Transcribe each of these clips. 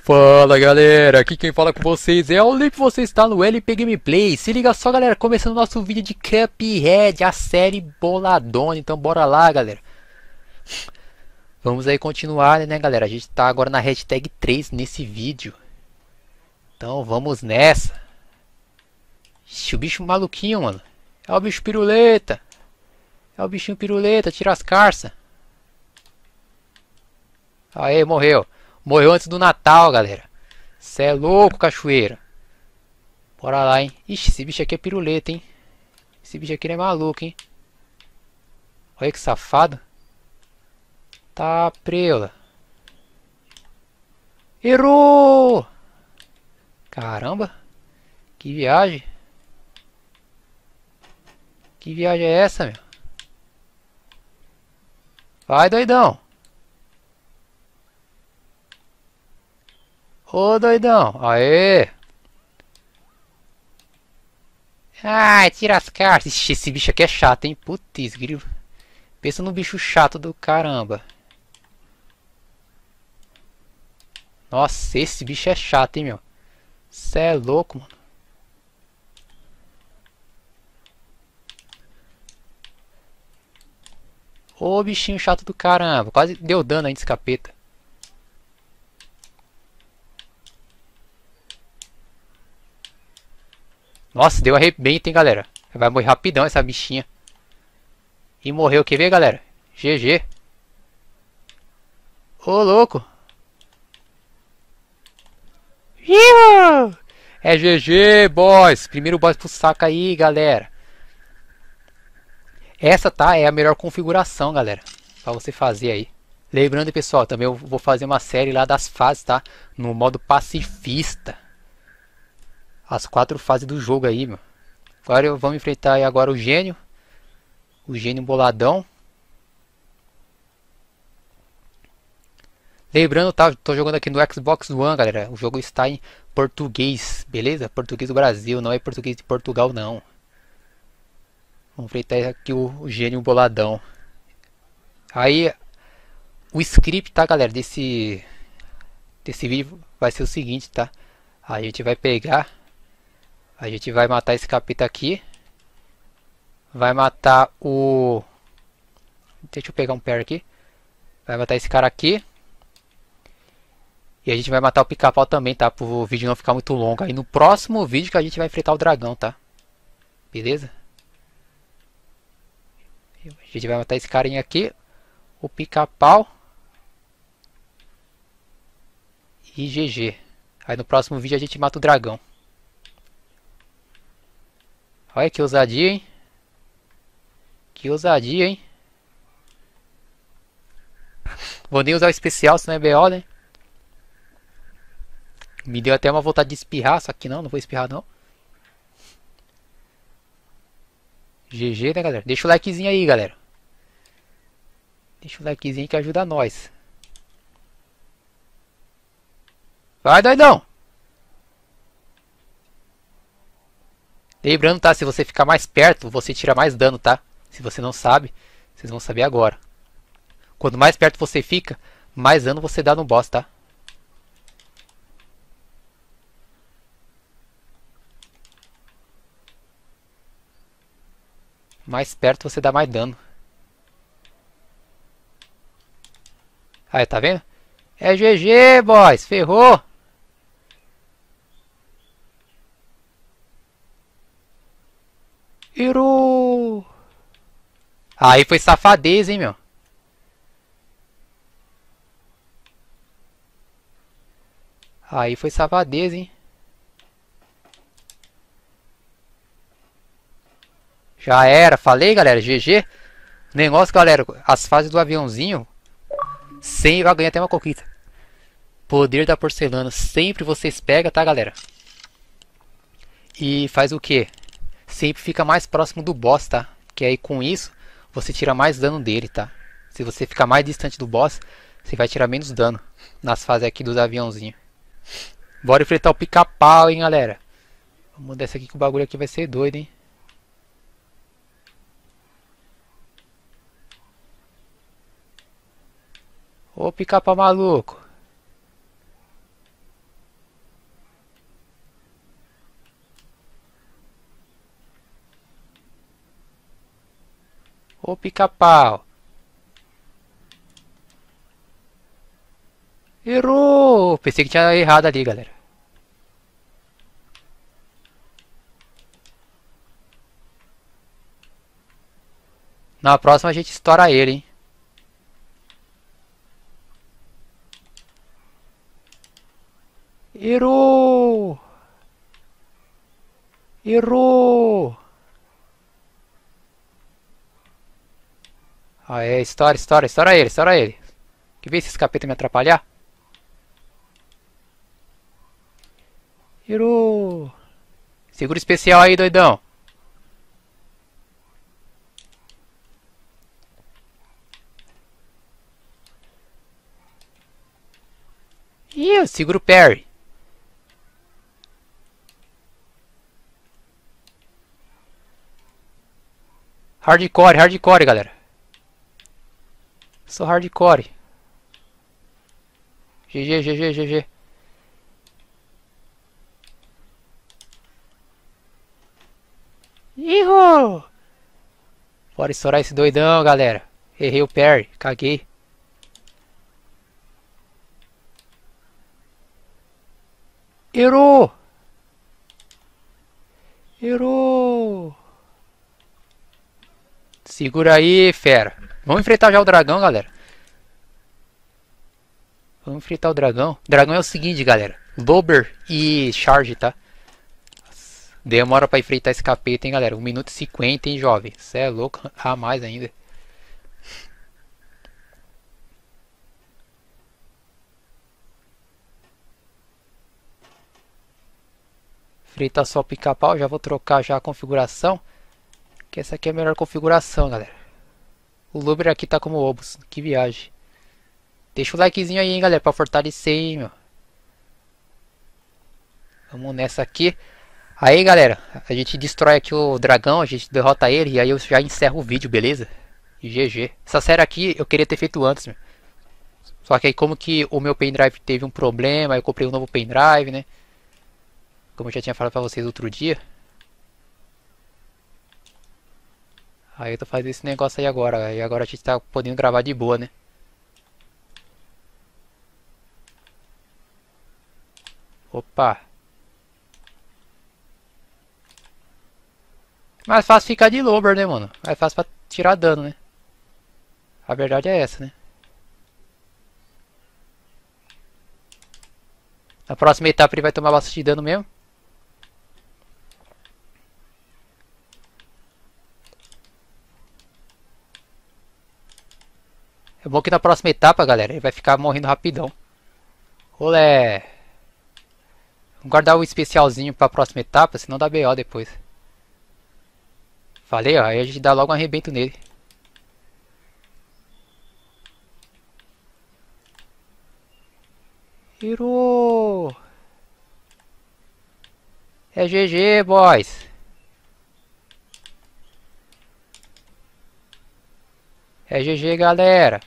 Fala galera, aqui quem fala com vocês é o Lip, você está no LP Gameplay. Se liga só galera, começando o nosso vídeo de Cuphead, a série boladona. Então bora lá galera. Vamos aí continuar, né galera, a gente tá agora na hashtag 3 nesse vídeo. Então vamos nessa. Ixi, o bicho maluquinho mano. É o bicho piruleta. É o bichinho piruleta, tira as carças. Aê, morreu. Morreu antes do Natal galera. Cê é louco, cachoeira. Bora lá, hein. Ixi, esse bicho aqui é piruleta, hein. Esse bicho aqui não é maluco, hein. Olha que safado. Tá, preula. Errou! Caramba. Que viagem. Que viagem é essa, meu? Vai, doidão. Ô, doidão. Aê. Ai, tira as cartas. Ixi, esse bicho aqui é chato, hein. Putz, grilo. Pensa no bicho chato do caramba. Nossa, esse bicho é chato, hein, meu. Cê é louco, mano. Ô, bichinho chato do caramba. Quase deu dano aí nesse capeta. Nossa, deu arrebento, hein, galera. Vai morrer rapidão essa bichinha. E morreu, quer ver, galera? GG. Ô, louco. Iu! É GG, boys. Primeiro boss pro saco aí, galera. Essa, tá, é a melhor configuração, galera. Pra você fazer aí. Lembrando, pessoal, também eu vou fazer uma série lá das fases, tá? No modo pacifista. As 4 fases do jogo aí, meu. Agora vamos enfrentar aí agora o gênio. O gênio boladão. Lembrando, tá? Tô jogando aqui no Xbox One, galera. O jogo está em português, beleza? Português do Brasil, não é português de Portugal, não. Vamos enfrentar aqui o gênio boladão. Aí, o script, tá, galera? Desse vídeo vai ser o seguinte, tá? A gente vai pegar. A gente vai matar esse capeta aqui. Vai matar o... Deixa eu pegar um pair aqui. Vai matar esse cara aqui. E a gente vai matar o pica-pau também, tá? Para o vídeo não ficar muito longo. Aí no próximo vídeo que a gente vai enfrentar o dragão, tá? Beleza? A gente vai matar esse carinha aqui. O pica-pau. E GG. Aí no próximo vídeo a gente mata o dragão. Olha que ousadia, hein? Que ousadia, hein? Vou nem usar o especial, senão é BO, né? Me deu até uma vontade de espirrar, só que não vou espirrar não. GG, né, galera? Deixa o likezinho aí, galera. Deixa o likezinho que ajuda nós. Vai, doidão! Lembrando, tá? Se você ficar mais perto, você tira mais dano, tá? Se você não sabe, vocês vão saber agora. Quanto mais perto você fica, mais dano você dá no boss, tá? Mais perto você dá mais dano. Aí, tá vendo? É GG, boys. Ferrou. Iru. Aí foi safadeza, hein, meu. Aí foi safadeza, hein. Já era. Falei, galera. GG. Negócio, galera. As fases do aviãozinho. Sempre vai ganhar até uma conquista. Poder da porcelana. Sempre vocês pegam, tá, galera? E faz o que? Sempre fica mais próximo do boss, tá? Que aí com isso você tira mais dano dele, tá? Se você ficar mais distante do boss, você vai tirar menos dano nas fases aqui dos aviãozinhos. Bora enfrentar o pica-pau, hein, galera? Vamos descer aqui que o bagulho aqui vai ser doido, hein? Ô pica-pau maluco. Ô pica-pau. Errou! Pensei que tinha errado ali, galera. Na próxima a gente estoura ele, hein? Errou! Errou! Ah, é, estoura ele, estoura ele. Que vem esse capeta me atrapalhar? Errou! Seguro especial aí, doidão. Ih, eu seguro o parry. Hardcore, hardcore, galera. Sou hardcore. GG, GG, GG. Iho! Bora estourar esse doidão, galera. Errei o parry, caguei. Errou! Errou! Segura aí, fera. Vamos enfrentar já o dragão, galera. Vamos enfrentar o dragão. O dragão é o seguinte, galera. Lober e charge, tá? Demora pra enfrentar esse capeta, hein, galera. 1 minuto e 50, hein, jovem. Cê é louco. A mais ainda. Enfrentar só o pica-pau. Já vou trocar já a configuração. Que essa aqui é a melhor configuração, galera. O Lober aqui tá como Obus. Que viagem. Deixa o likezinho aí, hein, galera. Pra fortalecer, hein, meu. Vamos nessa aqui. Aí, galera, a gente destrói aqui o dragão, a gente derrota ele e aí eu já encerro o vídeo, beleza? E GG. Essa série aqui eu queria ter feito antes, meu. Só que aí como que o meu pendrive teve um problema, eu comprei um novo pendrive, né? Como eu já tinha falado pra vocês outro dia. Aí eu tô fazendo esse negócio aí agora, e agora a gente tá podendo gravar de boa, né? Opa! Mais fácil ficar de Lober, né, mano? Mais fácil pra tirar dano, né? A verdade é essa, né? Na próxima etapa ele vai tomar bastante dano mesmo. É bom que na próxima etapa, galera, ele vai ficar morrendo rapidão. Olé! Vamos guardar o especialzinho pra próxima etapa, senão dá BO depois. Falei, ó, aí a gente dá logo um arrebento nele. Hiro! É GG, boys! É GG, galera!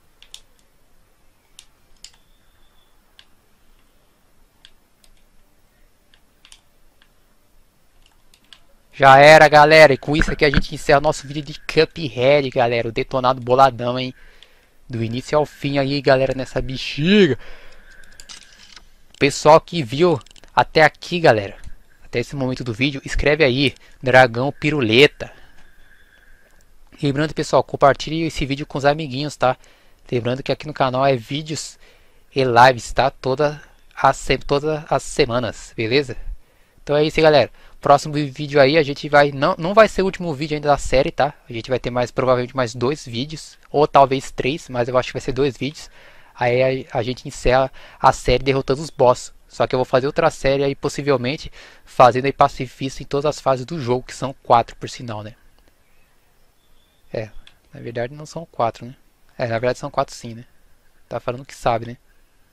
Já era, galera, e com isso aqui a gente encerra o nosso vídeo de Cuphead, galera, o detonado boladão, hein? Do início ao fim aí, galera, nessa bexiga. Pessoal que viu até aqui, galera, até esse momento do vídeo, escreve aí, Dragão Piruleta. Lembrando, pessoal, compartilhe esse vídeo com os amiguinhos, tá? Lembrando que aqui no canal é vídeos e lives, tá? Todas as semanas, beleza? Então é isso aí, galera. Próximo vídeo aí a gente vai... Não vai ser o último vídeo ainda da série, tá? A gente vai ter provavelmente mais 2 vídeos. Ou talvez 3, mas eu acho que vai ser 2 vídeos. Aí a gente encerra a série derrotando os boss. Só que eu vou fazer outra série aí, possivelmente, fazendo aí pacifista em todas as fases do jogo, que são 4 por sinal, né? É, na verdade não são 4, né? É, na verdade são 4 sim, né? Tá falando que sabe, né?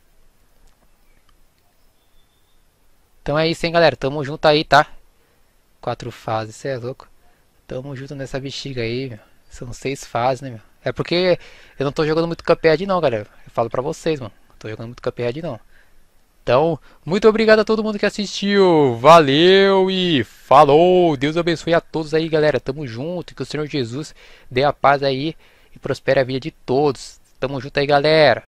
Então é isso, hein, galera. Tamo junto aí, tá? 4 fases, cê é louco. Tamo junto nessa bexiga aí, meu. São 6 fases, né, meu? É porque eu não tô jogando muito Cuphead não, galera. Eu falo pra vocês, mano. Não tô jogando muito Cuphead não. Então, muito obrigado a todo mundo que assistiu. Valeu e falou. Deus abençoe a todos aí, galera. Tamo junto. Que o Senhor Jesus dê a paz aí e prospere a vida de todos. Tamo junto aí, galera.